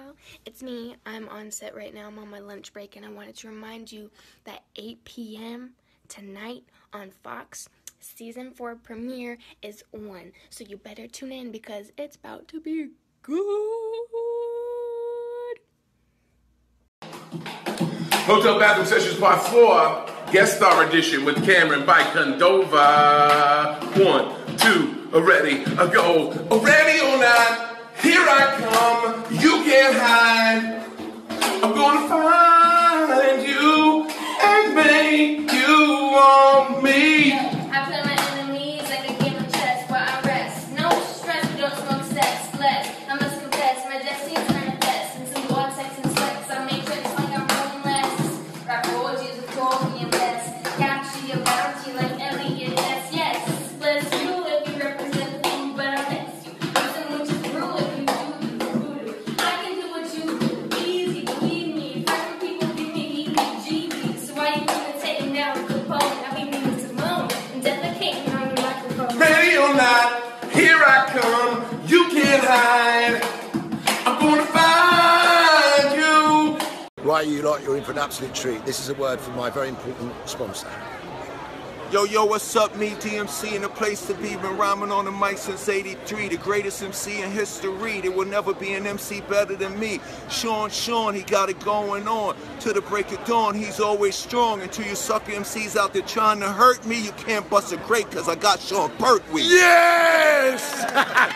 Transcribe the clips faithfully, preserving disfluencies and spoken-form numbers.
y'all. It's me. I'm on set right now. I'm on my lunch break, and I wanted to remind you that eight p m tonight on Fox, season four premiere is on. So you better tune in because it's about to be good. Hotel Bathroom Sessions Part four, guest star edition with Camren, Bicondova. One, two, a ready, a go. A ready or not, here I come. You can't hide. I'm gonna find you and make you want me. I play my enemies like a game of chess while I rest. No stress, we don't smoke sex. Bless, I must confess, my destiny's manifest. In some wild sex and sex, I make trips like I'm rolling less. Rap orgies with Cory and Bess. Capture your bounty like Elliot, yes, yes. Bless you if you represent the thing, but I miss you. Listen, which is rule if you do the voodoo. I can do what you do, easy, believe me. Friends people give me heebie-jeebies. So why you imitating now a component? I be meaning Simone and defecating on your microphone. Ready or not, here I come. You can't hide. I'm gonna find you. Right, you lot, you're in for an absolute treat. This is a word from my very important sponsor. Yo, yo, what's up? Me, D M C, in a place to be. Been rhyming on the mic since eighty-three. The greatest M C in history. There will never be an M C better than me. Sean, Sean, he got it going on. To the break of dawn, he's always strong. Until you sucker M Cs out there trying to hurt me, you can't bust a grape because I got Sean Pertwee. Yes!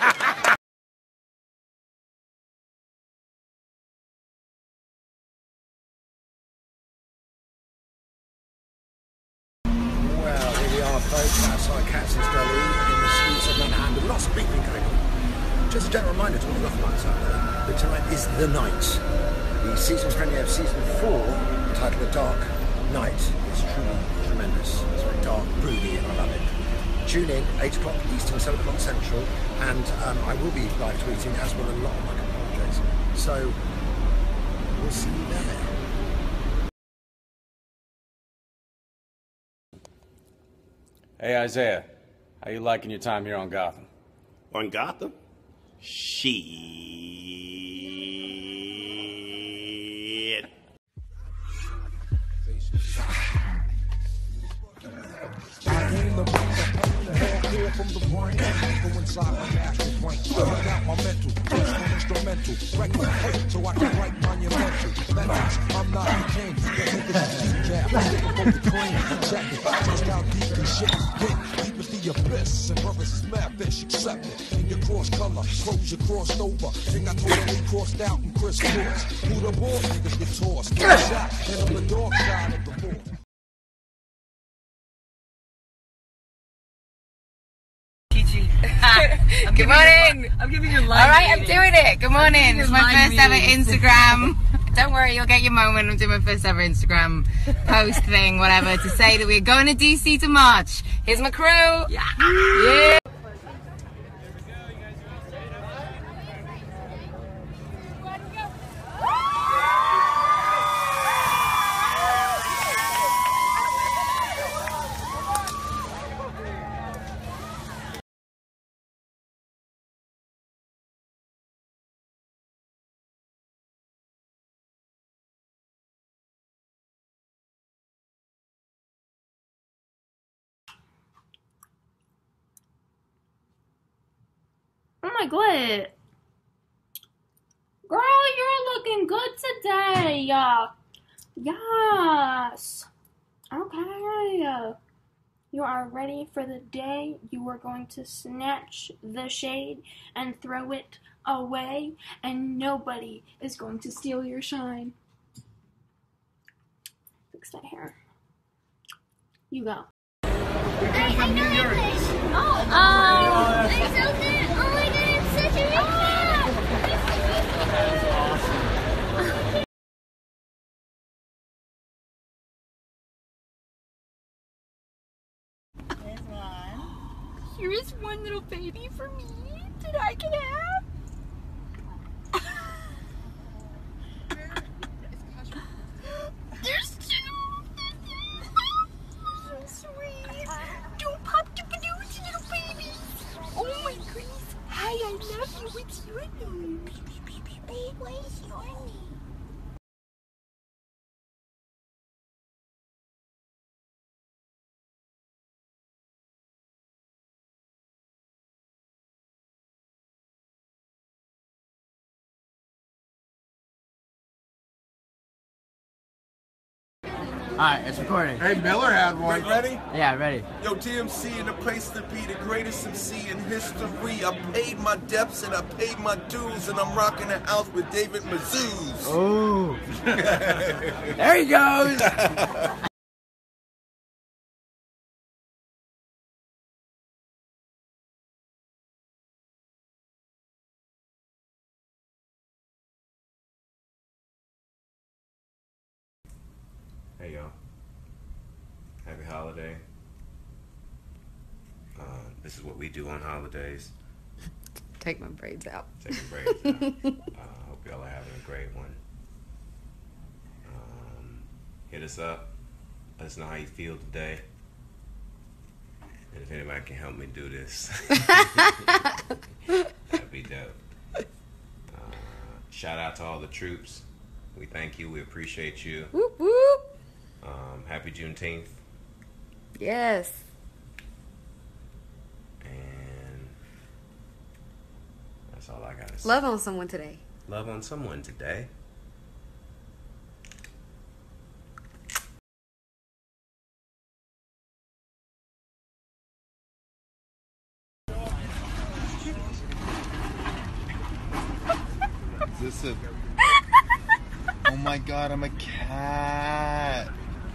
Well, here we are, folks, outside Katz's Deli in the streets of Manhattan with lots of beeping going on. Just a gentle reminder to all the Gothamites out there that tonight is the night. The season's premiere of season four, titled The Dark Night, is truly tremendous. It's very dark, broody, and I love it. Tune in, eight o'clock Eastern, seven o'clock Central, and um, I will be live tweeting, as will a lot of my compadres. So, we'll see you there. Hey Isaiah, how you liking your time here on Gotham? On Gotham? Shit. From the brain, go inside my master brain, bring out my mental, twist on instrumental, record, so I can write monumental message. I'm not the king, the niggas is deep cap, sticking for the cream, check it, just how deep this shit is big, deep as the abyss, and brothers is mad fish, accept it, in your cross color, clothes you crossed over, think I totally crossed out and crisscrossed, who the ball niggas get tossed, get shot, and on the dark side of the ball. Good morning. Your, I'm giving you live. All right, I'm doing it. Good morning. It's my first ever Instagram. Don't worry, you'll get your moment. I'm doing my first ever Instagram post thing, whatever, to say that we're going to D C to march. Here's my crew. Yeah. Yeah. Oh my god. Girl, you're looking good today. Uh, yes. Okay. You are ready for the day you are going to snatch the shade and throw it away, and nobody is going to steal your shine. Fix that hair. You go. I, I know English. Oh, Oh. I'm so good. Oh my god, it's such a big There's one. Here is one little baby for me that I can have. There's two. So sweet. Don't pop the balloons, little baby. Oh my goodness. Hi, I love you. What's your name? Oh, What is your name? Alright, it's recording. Hey, Miller had one. Ready? Yeah, ready. Yo, T M C in the place to be, the greatest M C in history. I paid my debts and I paid my dues, and I'm rocking the house with David Mazouz. Oh. There he goes. Hey y'all, happy holiday. Uh, this is what we do on holidays. Take my braids out. Take your braids out. uh, hope y'all are having a great one. Um, hit us up. Let us know how you feel today. And if anybody can help me do this, that'd be dope. Uh, shout out to all the troops. We thank you. We appreciate you. Whoop whoop. Um, happy Juneteenth. Yes. And that's all I gotta say. Love on someone today. Love on someone today. Is this a... Oh my god, I'm a cat.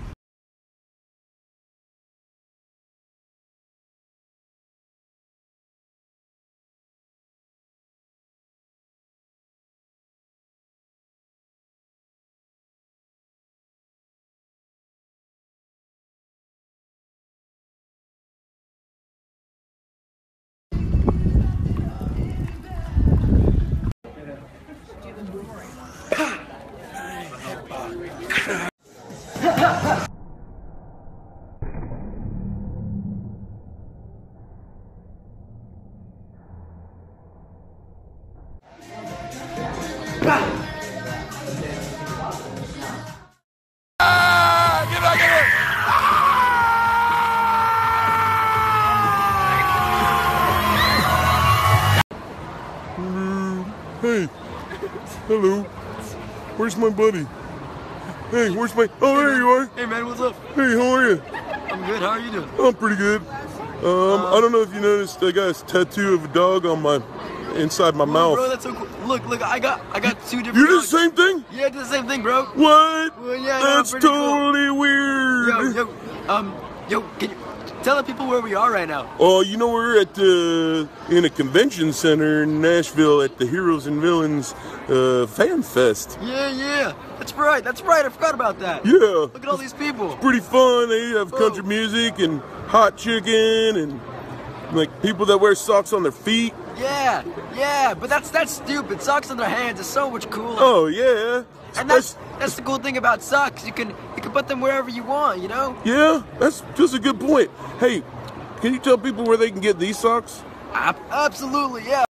Hey, hello. Where's my buddy? Hey, where's my... Oh, there you are. Hey, man, what's up? Hey, how are you? I'm good. How are you doing? I'm pretty good. Um, uh, I don't know if you noticed, I got a tattoo of a dog on my... inside my Whoa, mouth. Bro, that's so cool. Look, look, I got I got two different You did the dogs. same thing? Yeah, I did the same thing, bro. What? Well, yeah, That's no, pretty totally cool. weird. Yo, yo, um, yo, can you tell the people where we are right now? Oh, you know, we're at the in a convention center in Nashville at the Heroes and Villains uh, Fan Fest. Yeah, yeah, that's right, that's right. I forgot about that. Yeah. Look at all these people. It's pretty fun. They have Whoa. country music and hot chicken and like people that wear socks on their feet. Yeah, yeah, but that's that's stupid. Socks on their hands is so much cooler. Oh yeah. And that's that's the cool thing about socks. You can you can put them wherever you want, you know? Yeah, that's just a good point. Hey, can you tell people where they can get these socks? Absolutely, yeah.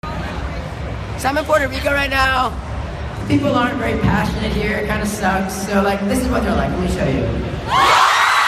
So I'm in Puerto Rico right now. People aren't very passionate here. It kind of sucks. So like, this is what they're like. Let me show you.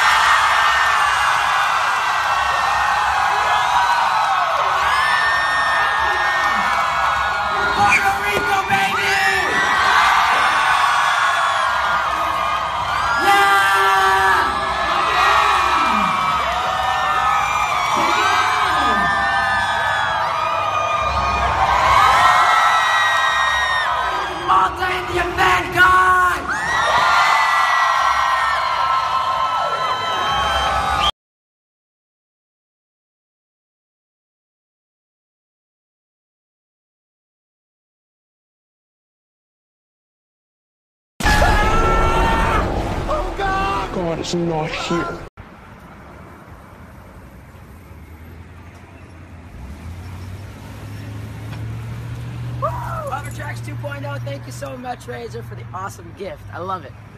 God is not here. Tracks two point oh, thank you so much, Razor, for the awesome gift. I love it.